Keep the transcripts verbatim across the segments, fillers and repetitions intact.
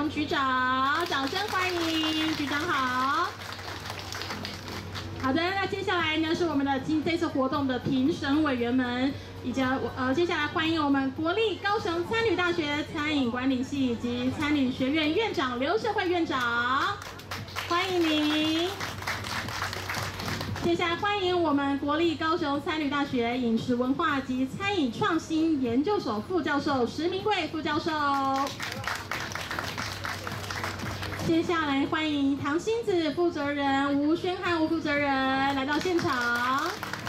王局长，掌声欢迎局长好。好的，那接下来呢是我们的今这次活动的评审委员们，以及呃接下来欢迎我们国立高雄餐旅大学餐饮管理系以及餐旅学院院长刘社慧院长，欢迎您。接下来欢迎我们国立高雄餐旅大学饮食文化及餐饮创新研究所副教授石明贵副教授。接下来欢迎唐星子负责人吴宣汉吴负责人来到现场。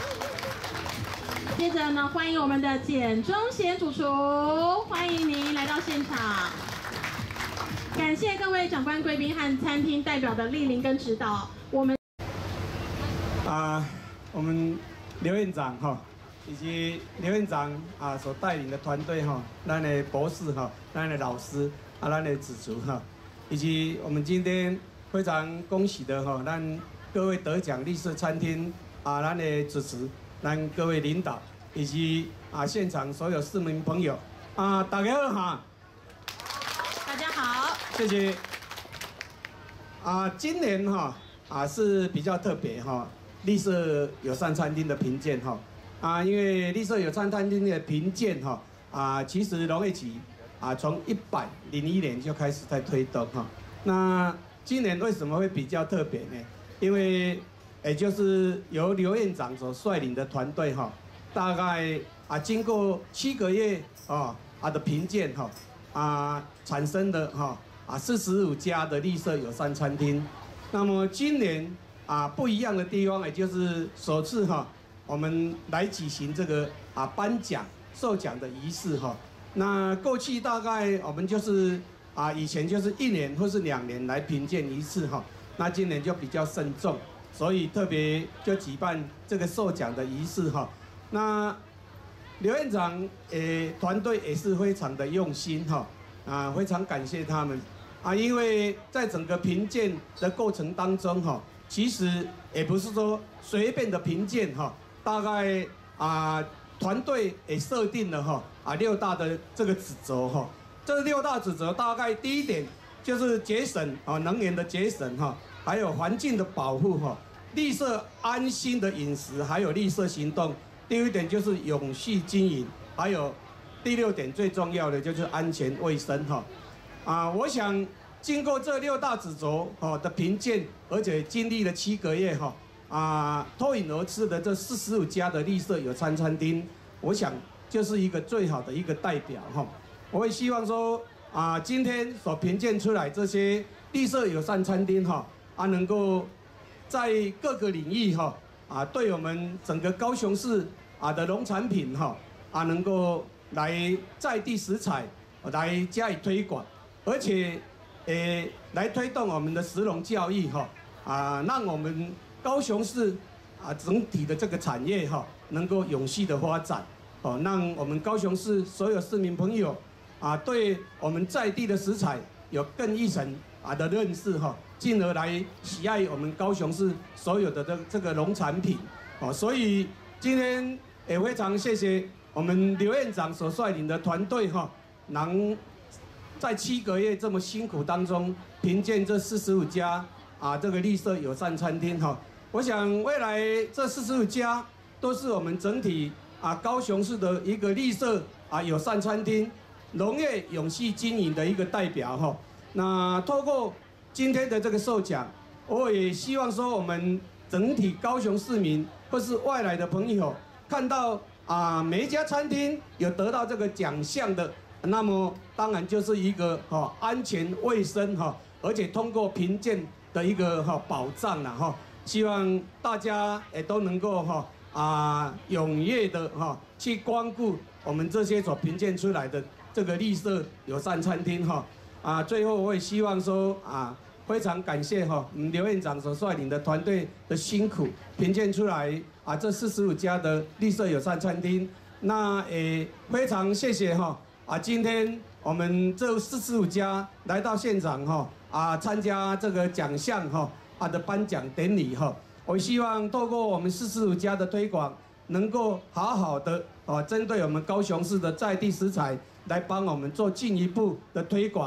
接着呢，欢迎我们的简忠贤主厨，欢迎您来到现场。感谢各位长官贵宾和餐厅代表的莅临跟指导。我们啊，我们刘院长哈，以及刘院长啊所带领的团队哈，咱的博士哈，咱的老师啊，咱的主厨哈。以及我们今天非常恭喜的哈，咱各位得奖绿色餐厅啊，咱的主持，咱各位领导，以及啊现场所有市民朋友啊，大家好哈！ 大家好， 谢谢。啊，今年哈啊是比较特别哈，绿色友善餐厅的评鉴哈啊，因为绿色友善餐厅的评鉴哈啊，其实农业局啊，从一百零一年就开始在推动哈。那今年为什么会比较特别呢？因为也就是由刘院长所率领的团队哈，大概啊经过七个月啊啊的评鉴哈啊产生的哈啊四十五家的绿色友善餐厅。那么今年啊不一样的地方，也就是首次哈我们来举行这个啊颁奖授奖的仪式哈。那过去大概我们就是啊，以前就是一年或是两年来评鉴一次哈。那今年就比较慎重，所以特别就举办这个授奖的仪式哈。那刘院长诶团队也是非常的用心哈，啊非常感谢他们啊，因为在整个评鉴的过程当中哈，其实也不是说随便的评鉴哈，大概啊。团队也设定了哈啊六大的这个指责哈，这六大指责大概第一点就是节省啊能源的节省哈，还有环境的保护哈，绿色安心的饮食，还有绿色行动。第一点就是永续经营，还有第六点最重要的就是安全卫生哈啊，我想经过这六大指责哈的评鉴，而且经历了七个月哈。啊，脱颖而出的这四十五家的绿色友善餐厅，我想就是一个最好的一个代表哈。我也希望说啊，今天所评鉴出来这些绿色友善餐厅哈啊，能够在各个领域哈啊，对我们整个高雄市啊的农产品哈啊，能够来在地食材来加以推广，而且诶来推动我们的食农教育哈啊，让我们高雄市啊，整体的这个产业哈，能够永续的发展，哦，让我们高雄市所有市民朋友啊，对我们在地的食材有更一层啊的认识哈，进而来喜爱我们高雄市所有的这这个农产品，哦，所以今天也非常谢谢我们刘院长所率领的团队哈，能在七个月这么辛苦当中评鉴这四十五家啊这个绿色友善餐厅哈。我想未来这四十五家都是我们整体啊高雄市的一个绿色啊友善餐厅农业永续经营的一个代表哈。那透过今天的这个授奖，我也希望说我们整体高雄市民或是外来的朋友看到啊每一家餐厅有得到这个奖项的，那么当然就是一个哈安全卫生哈，而且通过评鉴的一个哈保障了哈。希望大家也都能够哈啊踊跃的哈去光顾我们这些所评鉴出来的这个绿色友善餐厅哈啊。最后我也希望说啊，非常感谢哈我们刘院长所率领的团队的辛苦，评鉴出来啊这四十五家的绿色友善餐厅。那也非常谢谢哈啊今天我们这四十五家来到现场哈啊参加这个奖项哈。啊的颁奖典礼哈，我希望透过我们四十五家的推广，能够好好的啊，针对我们高雄市的在地食材，来帮我们做进一步的推广，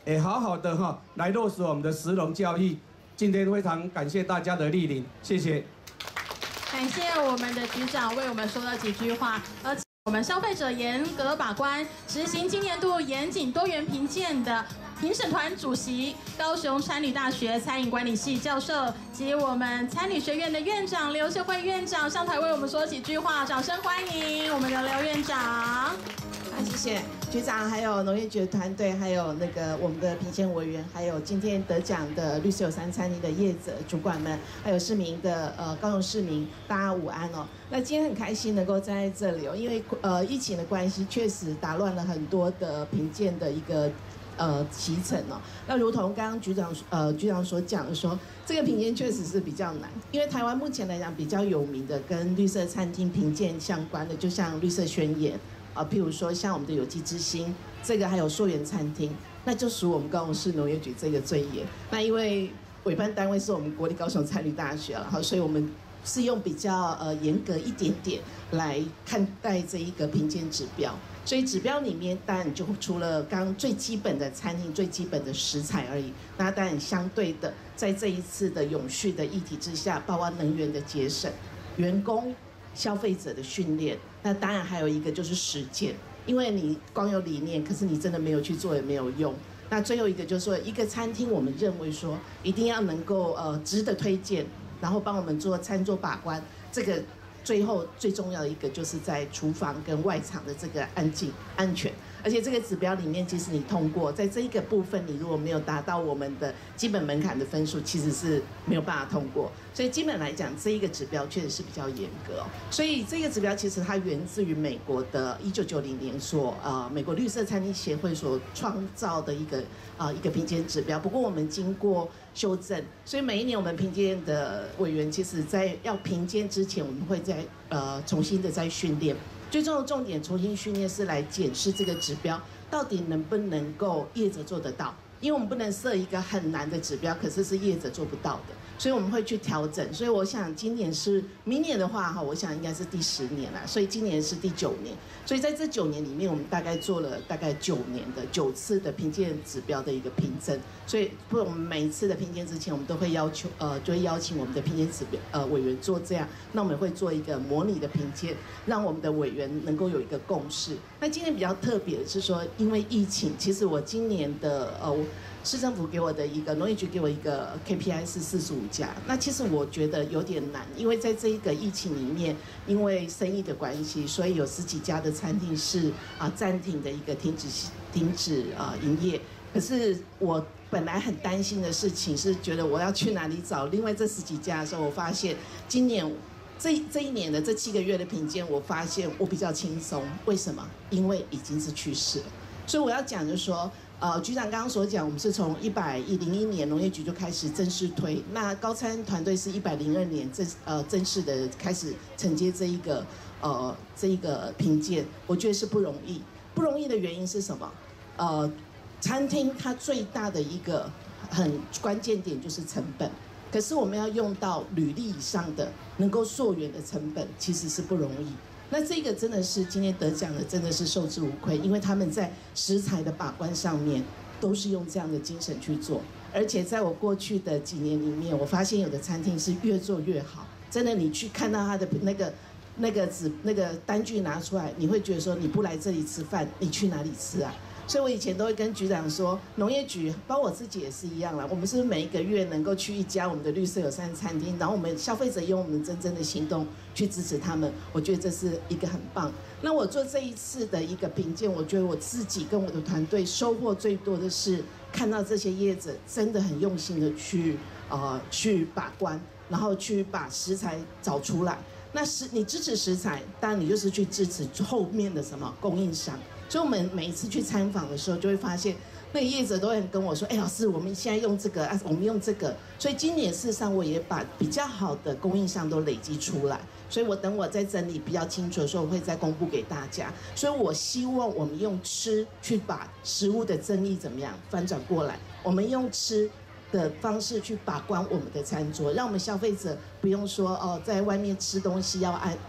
也好好的哈来落实我们的食农教育。今天非常感谢大家的莅临，谢谢。 感谢我们的局长为我们说了几句话，而且我们消费者严格把关，执行今年度严谨多元评鉴的评审团主席，高雄餐旅大学餐饮管理系教授及我们餐旅学院的院长刘秀慧院长上台为我们说几句话，掌声欢迎我们的刘院长。 好，谢谢局长，还有农业局的团队，还有那个我们的评鉴委员，还有今天得奖的绿色友善餐厅的业者、主管们，还有市民的呃高雄市民，大家午安哦。那今天很开心能够站在这里哦，因为呃疫情的关系，确实打乱了很多的评鉴的一个呃期程哦。那如同刚刚局长呃局长所讲的说，这个评鉴确实是比较难，因为台湾目前来讲比较有名的跟绿色餐厅评鉴相关的，就像绿色宣言。啊，譬如说像我们的有机之星，这个还有溯源餐厅，那就属我们高雄市农业局这个最严。那因为委办单位是我们国立高雄餐旅大学了，哈，所以我们是用比较呃严格一点点来看待这一个评鉴指标。所以指标里面当然就除了刚刚最基本的餐厅最基本的食材而已，那当然相对的，在这一次的永续的议题之下，包括能源的节省、员工、消费者的训练。那当然还有一个就是实践，因为你光有理念，可是你真的没有去做也没有用。那最后一个就是说，一个餐厅我们认为说一定要能够呃值得推荐，然后帮我们做餐桌把关，这个最后最重要的一个就是在厨房跟外场的这个安静安全。而且这个指标里面，即使你通过，在这一个部分，你如果没有达到我们的基本门槛的分数，其实是没有办法通过。所以基本来讲，这一个指标确实是比较严格哦。所以这个指标其实它源自于美国的一九九零年所呃美国绿色餐厅协会所创造的一个呃一个评鉴指标。不过我们经过修正，所以每一年我们评鉴的委员，其实在要评鉴之前，我们会再呃重新的再训练。最重要的重点，重新训练是来检视这个指标到底能不能够业者做得到，因为我们不能设一个很难的指标，可是是业者做不到的，所以我们会去调整。所以我想今年是明年的话哈，我想应该是第十年了，所以今年是第九年。所以在这九年里面，我们大概做了大概九年的九次的评鉴指标的一个评证。所以不，我们每一次的评鉴之前，我们都会要求呃，就会邀请我们的评鉴指标呃委员做这样。那我们会做一个模拟的评鉴，让我们的委员能够有一个共识。那今年比较特别的是说，因为疫情，其实我今年的呃。市政府给我的一个农业局给我一个 K P I 是四十五家，那其实我觉得有点难，因为在这一个疫情里面，因为生意的关系，所以有十几家的餐厅是啊暂停的一个停止停止啊营业。可是我本来很担心的事情是，觉得我要去哪里找另外这十几家的时候，我发现今年这这一年的这七个月的评鉴，我发现我比较轻松。为什么？因为已经是趋势了。所以我要讲就是说。呃，局长刚刚所讲，我们是从一百零一年农业局就开始正式推，那高餐团队是一百零二年正呃正式的开始承接这一个呃这一个评鉴，我觉得是不容易。不容易的原因是什么？呃，餐厅它最大的一个很关键点就是成本，可是我们要用到履历以上的能够溯源的成本，其实是不容易。那这个真的是今天得奖的，真的是受之无愧，因为他们在食材的把关上面都是用这样的精神去做，而且在我过去的几年里面，我发现有的餐厅是越做越好，真的，你去看到他的那个那个纸那个单据拿出来，你会觉得说你不来这里吃饭，你去哪里吃啊？所以我以前都会跟局长说，农业局包括我自己也是一样啦，我们是不是每一个月能够去一家我们的绿色友善餐厅，然后我们消费者用我们真正的行动去支持他们，我觉得这是一个很棒。那我做这一次的一个评鉴，我觉得我自己跟我的团队收获最多的是看到这些业者真的很用心的去呃去把关，然后去把食材找出来。那食你支持食材，当然你就是去支持后面的什么供应商。所以我们每一次去参访的时候，就会发现那个业者都会跟我说：“哎，老师，我们现在用这个啊，我们用这个。”所以今年事实上我也把比较好的供应商都累积出来。所以我等我在整理比较清楚的时候，我会再公布给大家。所以我希望我们用吃去把食物的争议怎么样翻转过来，我们用吃的方式去把关我们的餐桌，让我们消费者不用说哦，在外面吃东西要按又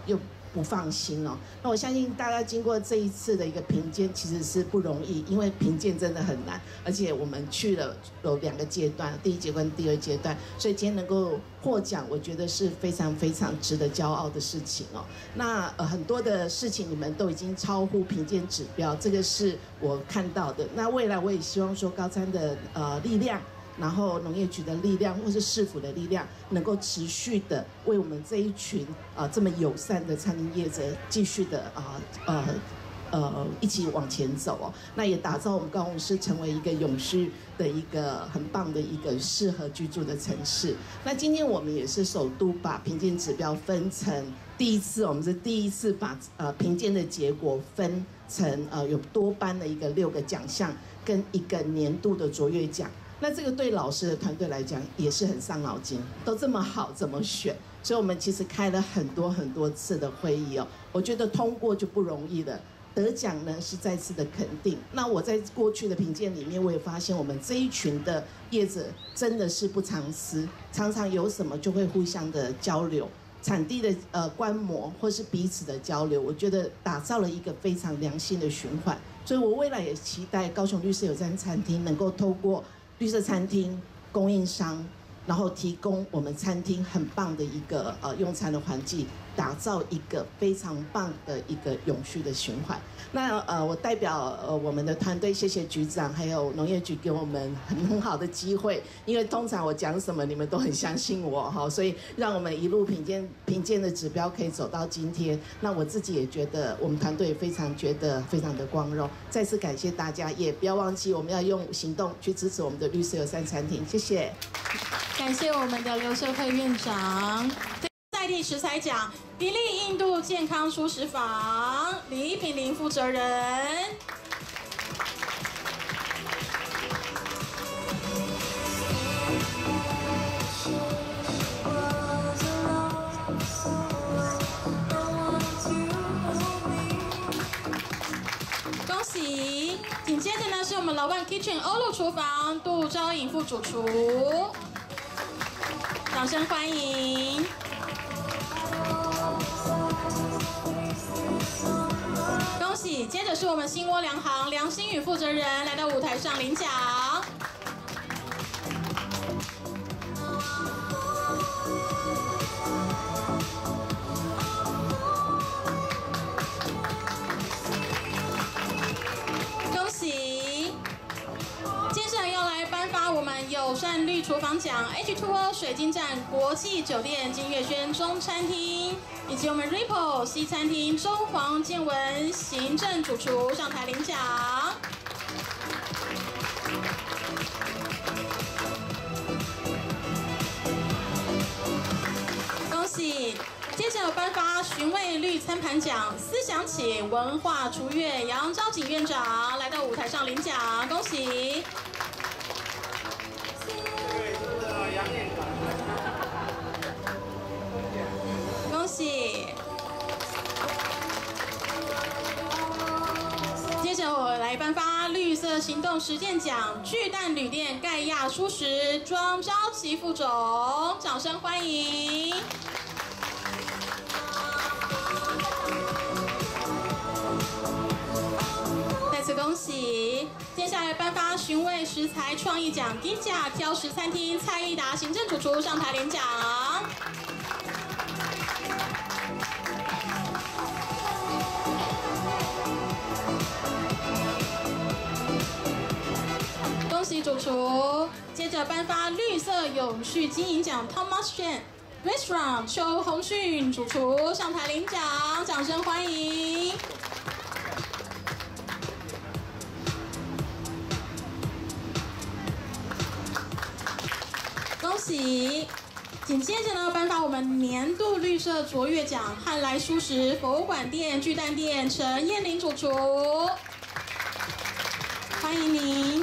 不放心哦。那我相信大家经过这一次的一个评鉴，其实是不容易，因为评鉴真的很难，而且我们去了有两个阶段，第一阶段、第二阶段，所以今天能够获奖，我觉得是非常非常值得骄傲的事情哦。那呃很多的事情你们都已经超乎评鉴指标，这个是我看到的。那未来我也希望说高餐的呃力量。然后农业局的力量，或是市府的力量，能够持续的为我们这一群啊、呃、这么友善的餐饮业者，继续的啊呃呃呃一起往前走哦。那也打造我们高雄市成为一个永续的一个很棒的一个适合居住的城市。那今天我们也是首度把评鉴指标分成第一次，我们是第一次把呃评鉴的结果分成呃有多班的一个六个奖项跟一个年度的卓越奖。那这个对老师的团队来讲也是很伤脑筋，都这么好怎么选？所以我们其实开了很多很多次的会议哦。我觉得通过就不容易了，得奖呢是再次的肯定。那我在过去的评鉴里面，我也发现我们这一群的业者真的是不藏私，常常有什么就会互相的交流，产地的呃观摩或是彼此的交流，我觉得打造了一个非常良性的循环。所以我未来也期待高雄绿色友善餐厅能够透过绿色餐厅供应商，然后提供我们餐厅很棒的一个呃用餐的环境，打造一个非常棒的一个永续的循环。那呃，我代表呃我们的团队，谢谢局长还有农业局给我们很很好的机会，因为通常我讲什么你们都很相信我哈，所以让我们一路评鉴评鉴的指标可以走到今天。那我自己也觉得我们团队也非常觉得非常的光荣，再次感谢大家，也不要忘记我们要用行动去支持我们的绿色友善餐厅，谢谢。 感谢我们的刘秀慧院长。在地食材奖，一粒印度健康蔬食坊李品玲负责人。恭喜！紧接着呢是我们老万 Kitchen 欧陆厨房杜昭颖副主厨，掌声欢迎！恭喜！接着是我们新窝粮行梁新宇负责人来到舞台上领奖。恭喜！接着要来颁发我们友善绿厨房奖 H 二 O 水晶站国际酒店金月轩中餐厅，以及我们 Ripple 西餐厅周黄建文行政主厨上台领奖。恭喜！接着颁发寻味绿餐盘奖思想起文化厨院杨昭景院长来到舞台上领奖，恭喜！恭喜！接着我来颁发绿色行动实践奖巨蛋旅店盖亚蔬食庄昭琪副总，掌声欢迎！再次恭喜！接下来颁发寻味食材创意奖低价挑食餐厅蔡益达行政主厨上台领奖。恭喜主厨！接着颁发绿色永续经营奖 Thomas Chen Restaurant 邱宏迅主厨上台领奖，掌声欢迎！恭喜！紧接着呢，颁发我们年度绿色卓越奖汉来蔬食博物馆店巨蛋店陈燕玲主厨，欢迎您！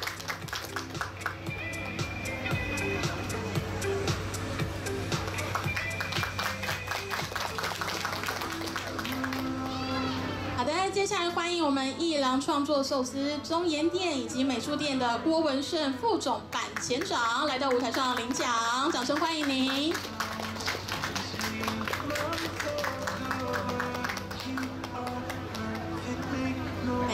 好的，接下来欢迎我们一郎创作寿司中研店以及美术店的郭文胜副总板前长来到舞台上领奖，掌声欢迎您。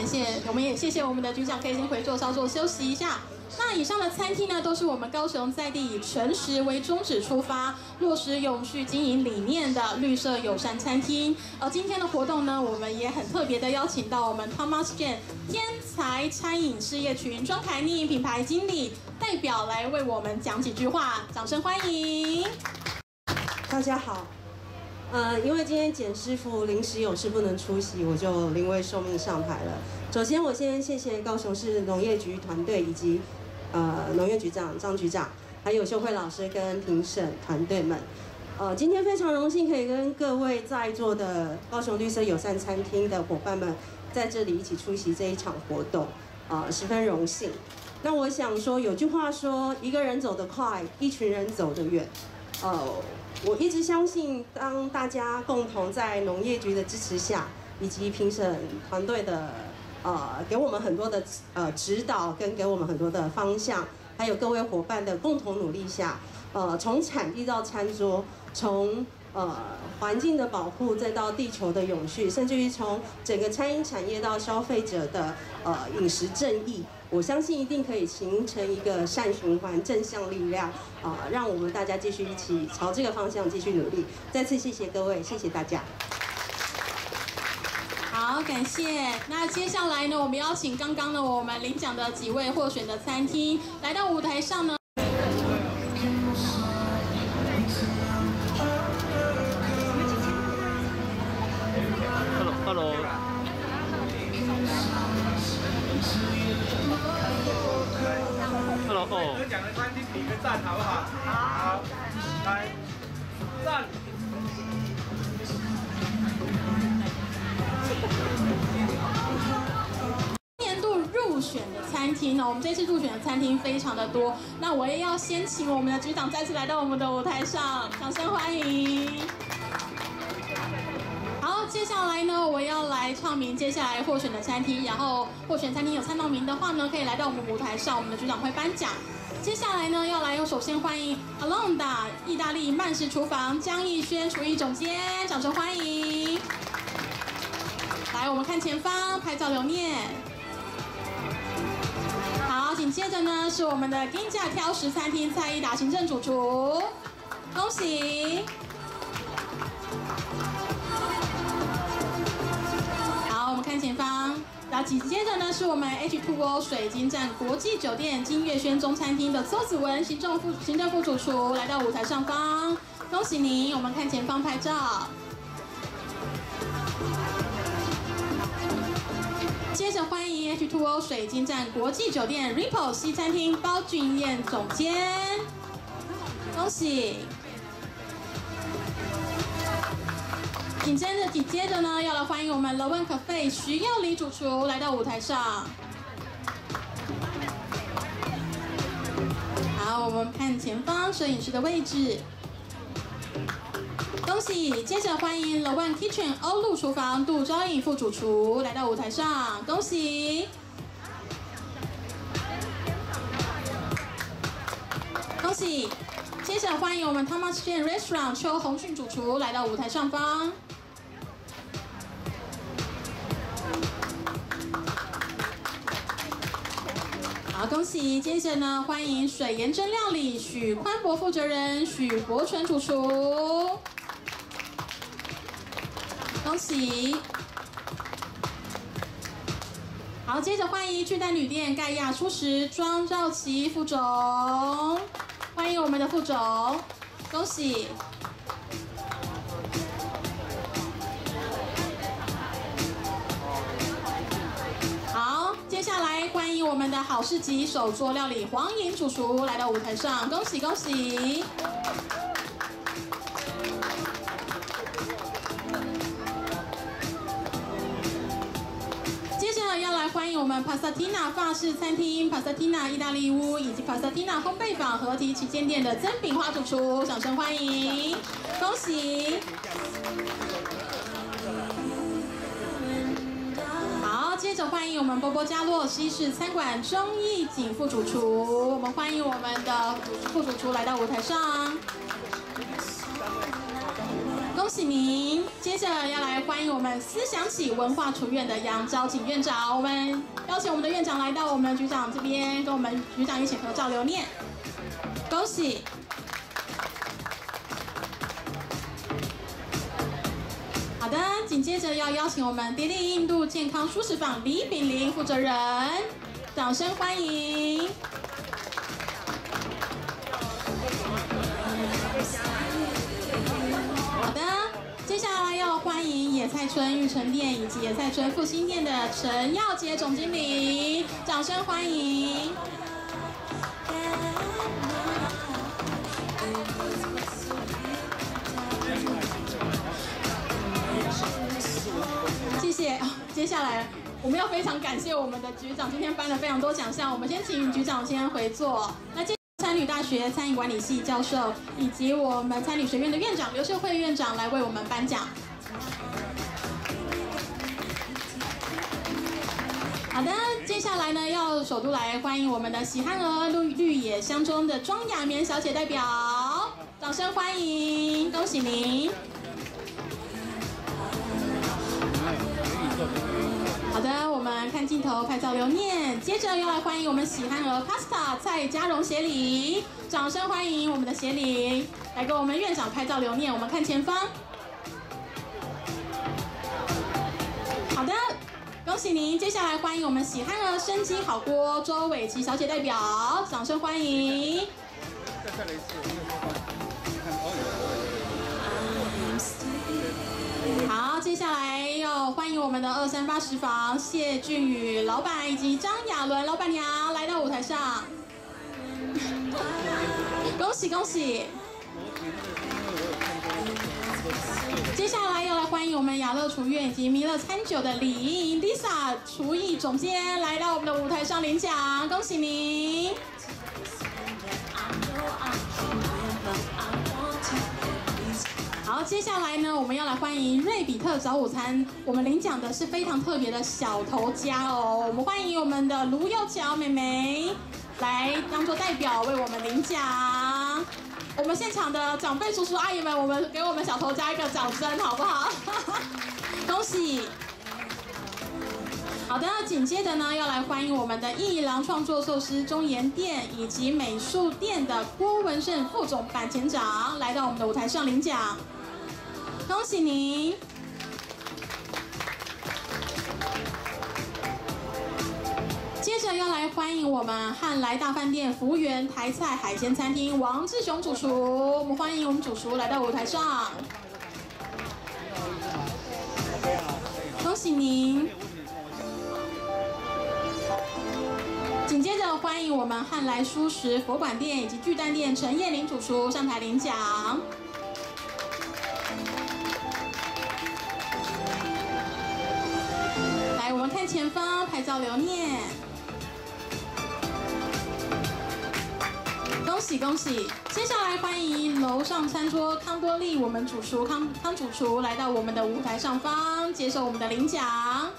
谢，我们也谢谢我们的局长，可以先回座稍作休息一下。那以上的餐厅呢，都是我们高雄在地以诚实为宗旨出发，落实永续经营理念的绿色友善餐厅。而今天的活动呢，我们也很特别的邀请到我们 Thomas Jane 天才餐饮事业群庄凯妮品牌经理代表来为我们讲几句话，掌声欢迎。 大家好。呃，因为今天简师傅临时有事不能出席，我就临危受命上台了。首先，我先谢谢高雄市农业局团队以及呃农业局长张局长，还有秀慧老师跟评审团队们。呃，今天非常荣幸可以跟各位在座的高雄绿色友善餐厅的伙伴们在这里一起出席这一场活动，呃，十分荣幸。那我想说，有句话说，一个人走得快，一群人走得远。呃。我一直相信，当大家共同在农业局的支持下，以及评审团队的呃给我们很多的呃指导，跟给我们很多的方向，还有各位伙伴的共同努力下，呃，从产地到餐桌，从呃环境的保护，再到地球的永续，甚至于从整个餐饮产业到消费者的呃饮食正义。我相信一定可以形成一个善循环、正向力量，啊、呃，让我们大家继续一起朝这个方向继续努力。再次谢谢各位，谢谢大家。 好，感谢。那接下来呢，我们邀请刚刚呢我们领奖的几位获选的餐厅来到舞台上呢。 Hello，Hello。Hello， 哦。得奖的餐厅比个赞好不好？好，来，赞。 年度入选的餐厅呢，我们这次入选的餐厅非常的多，那我也要先请我们的局长再次来到我们的舞台上，掌声欢迎。好，接下来呢，我要来唱名接下来获选的餐厅，然后获选餐厅有猜到名的话呢，可以来到我们舞台上，我们的局长会颁奖。接下来呢，要来用首先欢迎 Alonda 意大利慢食厨房江逸轩厨艺总监，掌声欢迎。来，我们看前方，拍照留念。好，紧接着呢是我们的金价挑食餐厅蔡依达行政主厨，恭喜。好，我们看前方。然后紧接着呢，是我们 H 二 O 水晶站国际酒店金月轩中餐厅的邹子文行政副行政副主厨来到舞台上方，恭喜您！我们看前方拍照。接着欢迎 H 二 O 水晶站国际酒店 Ripple 西餐厅包俊彦总监，恭喜！紧接着，紧接着呢，要来欢迎我们 The One Cafe 徐佑礼主厨来到舞台上。好，我们看前方摄影师的位置，恭喜！接着欢迎 The One Kitchen 欧陆厨房杜昭颖副主厨来到舞台上，恭喜！恭喜！接着欢迎我们 Thomas Jane Restaurant 邱宏迅主厨来到舞台上方。好，恭喜！接着呢，欢迎水盐蒸料理许宽博负责人许国纯主厨，恭喜！好，接着欢迎巨蛋旅店盖亚舒适庄兆琪副总，欢迎我们的副总，恭喜！好，接下来欢迎我们的好市集手作料理黄颖主厨来到舞台上，恭喜恭喜！接着要来欢迎我们 Pasatina 法式餐厅、Pasatina 意大利屋以及 Pasatina 烘焙坊合体旗舰店的曾炳华主厨，掌声欢迎，恭喜！好，接着欢迎我们波波加洛西式餐馆钟义景副主厨，我们欢迎我们的副主厨来到舞台上，恭恭喜您！接着要来欢迎我们思想起文化厨院的杨昭景院长，我们邀请我们的院长来到我们局长这边，跟我们局长一起合照留念。恭喜！好的，紧接着要邀请我们迪丽印度健康舒适坊李炳林负责人，掌声欢迎。好的，接下来要欢迎野菜村玉成店以及野菜村复兴店的陈耀杰总经理，掌声欢迎。谢谢。接下来我们要非常感谢我们的局长，今天颁了非常多奖项。我们先请局长先回座。那接餐旅大学餐饮管理系教授以及我们餐旅学院的院长刘秀慧院长来为我们颁奖。好的，接下来呢，要首都来欢迎我们的喜憨儿绿绿野乡中的庄雅棉小姐代表，掌声欢迎，恭喜您。好的，我们看镜头拍照留念。接着要来欢迎我们喜憨儿 Pasta 蔡家荣协理，掌声欢迎我们的协理来跟我们院长拍照留念。我们看前方。好的，恭喜您！接下来欢迎我们喜憨儿生机好锅周伟琪小姐代表，掌声欢迎。好，接下来要欢迎我们的二三八食房谢俊宇老板以及张雅伦老板娘来到舞台上，恭喜恭喜！接下来要来欢迎我们雅乐厨院以及弥勒餐酒的李莹 Lisa 厨艺总监来到我们的舞台上领奖，恭喜您！好，接下来呢，我们要来欢迎瑞比特早午餐。我们领奖的是非常特别的小头家哦。我们欢迎我们的卢幼乔妹妹来当做代表为我们领奖。我们现场的长辈叔叔阿姨们，我们给我们小头家一个掌声，好不好？恭喜！好的，紧接着呢，要来欢迎我们的一郎创作寿司中研店以及美术店的郭文胜副总版前长来到我们的舞台上领奖。恭喜您！接着要来欢迎我们汉来大饭店服务员台菜海鲜餐厅王志雄主厨，我们欢迎我们主厨来到舞台上。恭喜您！紧接着欢迎我们汉来蔬食佛馆店以及巨蛋店陈叶玲主厨上台领奖。来，我们看前方拍照留念。恭喜恭喜！接下来欢迎楼上餐桌康多利我们主厨康康主厨来到我们的舞台上方，接受我们的领奖。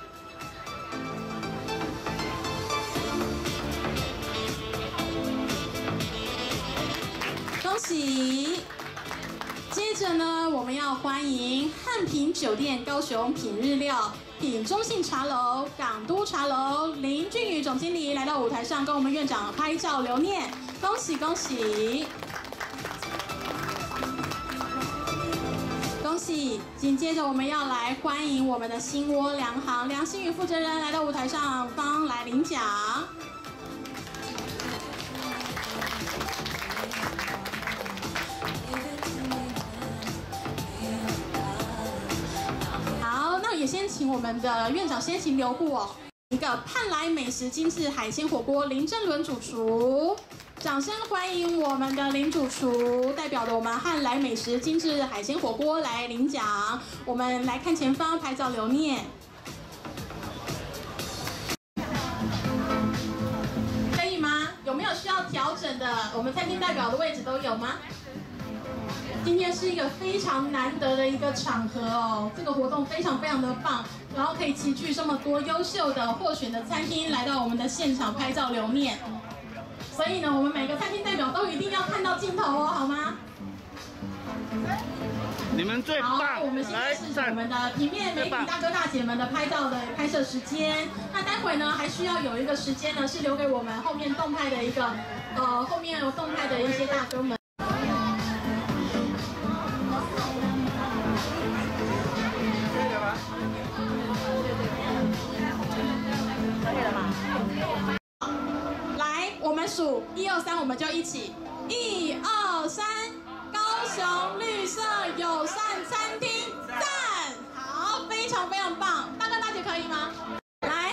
恭喜！接着呢，我们要欢迎汉品酒店高雄品日料品中信茶楼港都茶楼林俊宇总经理来到舞台上，跟我们院长拍照留念。恭喜恭喜！恭喜！紧接着我们要来欢迎我们的新窝粮行梁新宇负责人来到舞台上方来领奖。好，那也先请我们的院长先行留步哦。一个盼来美食精致海鲜火锅林正伦主厨。掌声欢迎我们的林主厨，代表的我们汉来美食精致海鲜火锅来领奖。我们来看前方拍照留念。可以吗？有没有需要调整的？我们餐厅代表的位置都有吗？今天是一个非常难得的一个场合哦，这个活动非常非常的棒，然后可以齐聚这么多优秀的获选的餐厅来到我们的现场拍照留念。所以呢，我们每个餐厅代表都一定要看到镜头哦，好吗？ 你们最好， 棒！ 我们现在是我们的平面媒体大哥大姐们的拍照的拍摄时间。那待会呢，还需要有一个时间呢，是留给我们后面动态的一个，呃，后面有动态的一些大哥们。可以了吗？可以了吗？来，我们数一二三，我们就一起，一二三。高雄绿色友善餐厅赞，好，非常非常棒，大哥大姐可以吗？来，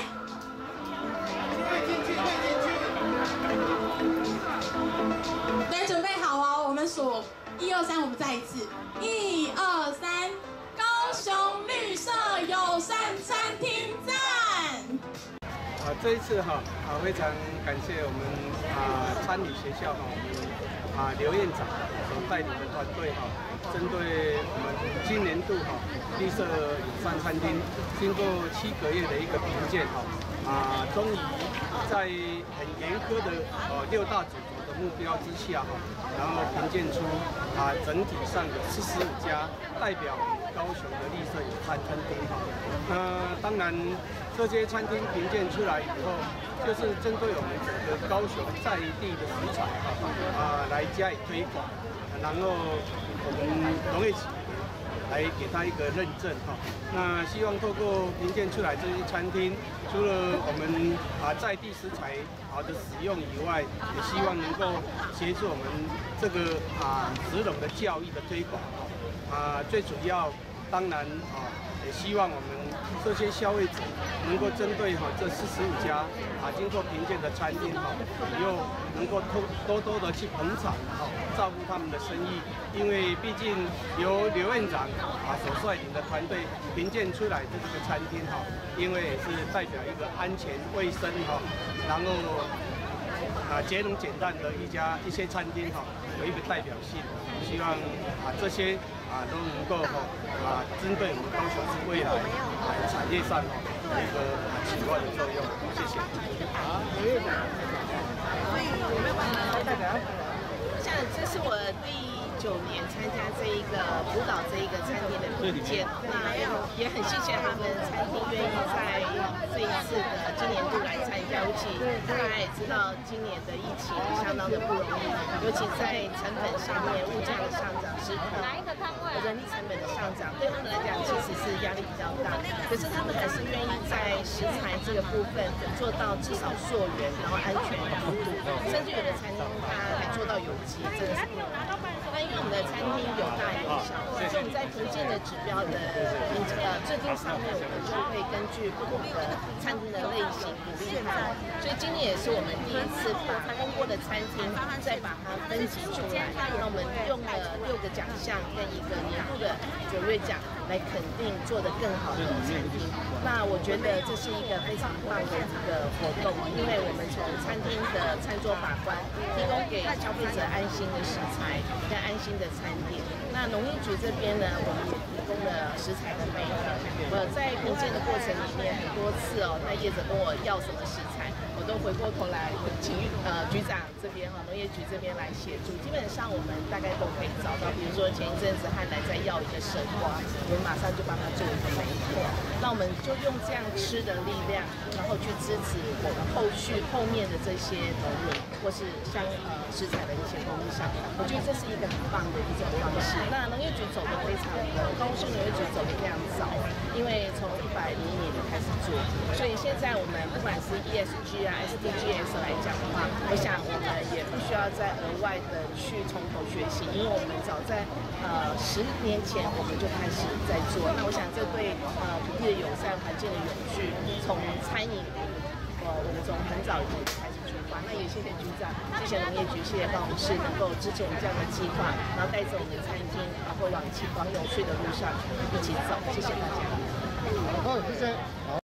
对，准备好哦，我们数一二三，我们再一次，一二三，高雄绿色友善餐厅赞。 啊，这一次哈啊，非常感谢我们啊餐旅学校哈，我们啊刘院长所带领的团队哈，针对我们今年度哈绿色友善餐厅，经过七个月的一个评鉴哈，啊终于在很严苛的呃六大主轴的目标之下哈，然后评鉴出啊整体上有四十五家代表高雄的绿色友善餐厅哈，那当然。这些餐厅评鉴出来以后，就是针对我们整个高雄在地的食材哈啊来加以推广，然后我们农业局来给他一个认证哈。那希望透过评鉴出来这些餐厅，除了我们啊在地食材好的使用以外，也希望能够协助我们这个啊食农的教育的推广啊，最主要当然啊。也希望我们这些消费者能够针对哈这四十五家啊经过评鉴的餐厅哈，以后能够多多多的去捧场哈，照顾他们的生意。因为毕竟由刘院长啊所率领的团队评鉴出来的这个餐厅哈，因为是代表一个安全卫生哈，然后啊节能减碳的一家一些餐厅哈，有一个代表性。希望啊这些。啊，都能够哈啊，针对我们高雄市未来啊产业上哈有一个啊启发的作用，谢谢。好，刘院长。 所以有没有办法代表？像这是我第九年参加这一个辅导这一个餐厅的评鉴，那也很谢谢他们餐厅愿意在这一次的今年度来参加，尤其大家也知道今年的疫情相当的不容易，尤其在成本上面物价的上涨是人力成本的上涨，对他们来讲其实是压力比较大，可是他们还是愿意在食材这个部分做到至少溯源，然后安全高度，甚至有的餐厅它还做到有机，真的是不容易。那因为我们的餐厅有大有小，所以我们在评鉴的指标的评呃制定上面，我们就会根据不同的餐厅的类型鼓励它。所以今年也是我们第一次把通过的餐厅再把它分级出来，那我们用了六个奖项跟一个年度的九月奖来肯定做得更好的餐厅。那我觉得这是一个非常棒的一个活动，因为我们从餐厅的餐桌把关，提供给消费者安心的食材跟安心的餐点。那农业局这边呢，我们也提供了食材的配合。我在评鉴的过程里面很多次哦，那业者跟我要什么食材，我都回过头来请呃局长这边哈，农业局这边来协助。基本上我们大概都可以找到，比如说前一阵子汉来在要一个生瓜，我们马上就帮他做一个媒合。那我们就用这样吃的力量，然后去支持我们后续后面的这些农民或是像呃食材的一些供应商。我觉得这是一个很棒的一种方式。那农业局走的非常的，高雄农业局走的非常早，因为从一百零一年就开始做，所以现在我们不管是 E S G 啊 S D Gs 来讲的话，我想我们也不需要再额外的去从头学习，因为我们早在呃十年前我们就开始在做。那我想这对呃土地的友善、环境的永续，从餐饮，呃我们从很早以前就开始出发。那也谢谢局长，谢谢农业局，谢谢高雄市能够支持我们这样的计划，然后带着我们的餐厅，然后往往永续的路上一起走。谢谢大家。 好，谢谢。